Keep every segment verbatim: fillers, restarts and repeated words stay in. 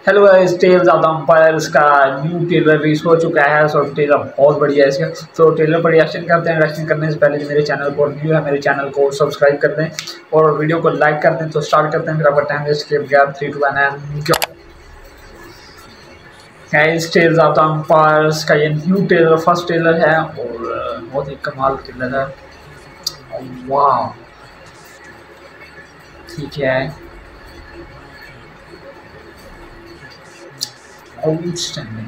Hello guys, tales of the empires का new trailer release हो चुका है। सो ट्रेलर बहुत बढ़िया है इसका। तो ट्रेलर पर रिएक्शन करते हैं। रिएक्शन करने से पहले जो मेरे चैनल पर न्यू है, मेरे चैनल को सब्सक्राइब कर दें और वीडियो को लाइक कर दें। तो स्टार्ट करते हैं फिर आपका टाइम वेस्ट किए बगैर। Three two one and go. Guys, tales of the empires का ये न्यू ट्रेलर फर्स्ट ट्रेलर है और बहुत ही कमाल ट्रेलर है। वाह, ठीक है, आउटस्टैंडिंग।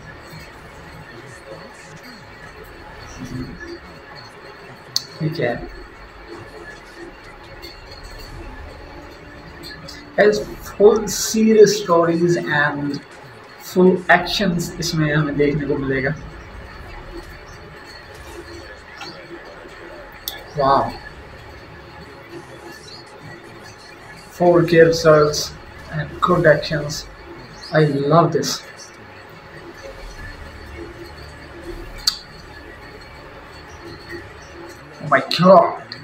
ठीक है, as full serious stories and full actions इसमें हमें देखने को मिलेगा। वाह, four characters and good actions. I love this. Oh my god.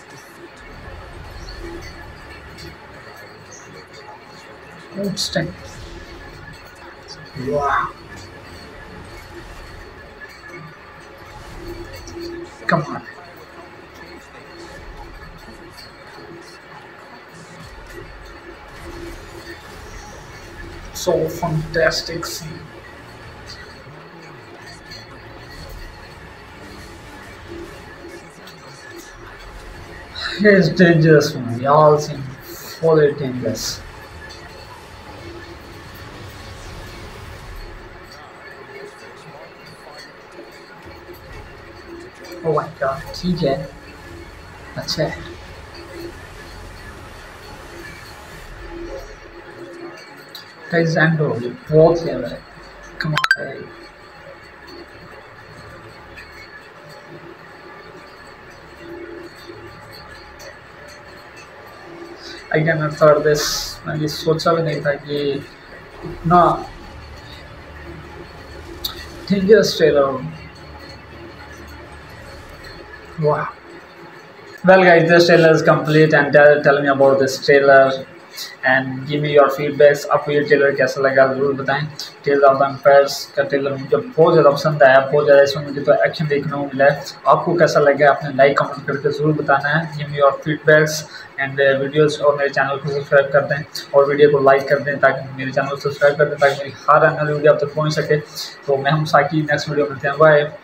Outstanding. Wow. Come on. So fantastic scene. He's dangerous one. Y'all seem fully dangerous. Oh my god, ठीक है, अच्छा है। Guys, Android बहुत clever है। Come on, hey. I cannot thought this. मैंने सोचा भी नहीं था कि इतना dangerous trailer। Wow. Well guys, this trailer is complete and tell, tell me about this trailer and give me your feedbacks। आपको ये ट्रेलर कैसा लगा ज़रूर बताएं। टेल्स ऑफ द एम्पायर्स का ट्रेलर मुझे बहुत ज़्यादा पसंद आया, बहुत ज़्यादा इसमें मुझे तो एक्शन देखने को मिला है। आपको कैसा लगा आपने लाइक कमेंट करके ज़रूर बताना है। Give me your feedbacks and videos और मेरे चैनल को सब्सक्राइब कर दें और वीडियो को लाइक कर दें ताकि मेरे चैनल को सब्सक्राइब कर दें ताकि मेरी हर आने वाली वीडियो आप तक पहुँच सके। तो मैं हम साकी नेक्स्ट वीडियो मिलते हैं। बाय।